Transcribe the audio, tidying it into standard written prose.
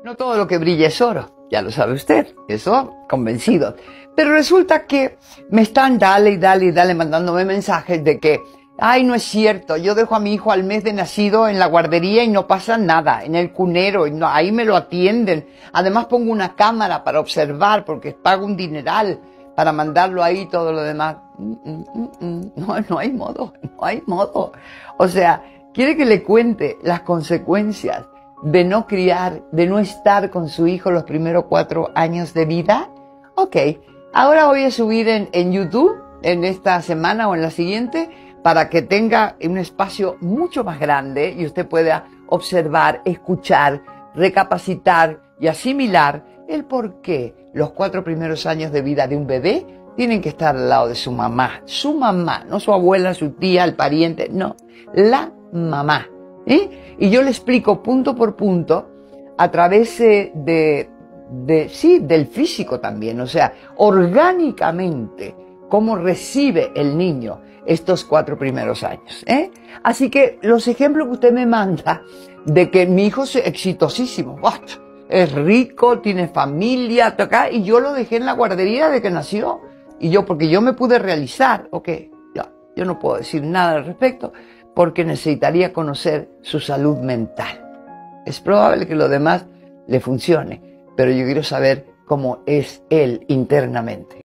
No todo lo que brilla es oro, ya lo sabe usted, eso convencido. Pero resulta que me están dale y dale y dale mandándome mensajes de que, ay, no es cierto, yo dejo a mi hijo al mes de nacido en la guardería y no pasa nada, en el cunero, y no, ahí me lo atienden. Además pongo una cámara para observar porque pago un dineral para mandarlo ahí y todo lo demás. No hay modo, no hay modo. O sea, quiere que le cuente las consecuencias de no criar, de no estar con su hijo los primeros 4 años de vida. Ok, ahora voy a subir en YouTube en esta semana o en la siguiente para que tenga un espacio mucho más grande y usted pueda observar, escuchar, recapacitar y asimilar el por qué los 4 primeros años de vida de un bebé tienen que estar al lado de su mamá, no su abuela, su tía, el pariente, no, la mamá. Y yo le explico punto por punto a través del físico también, o sea, orgánicamente, cómo recibe el niño estos 4 primeros años. Así que los ejemplos que usted me manda de que mi hijo es exitosísimo, es rico, tiene familia, y yo lo dejé en la guardería de que nació, porque yo me pude realizar, yo no puedo decir nada al respecto, porque necesitaría conocer su salud mental. Es probable que lo demás le funcione, pero yo quiero saber cómo es él internamente.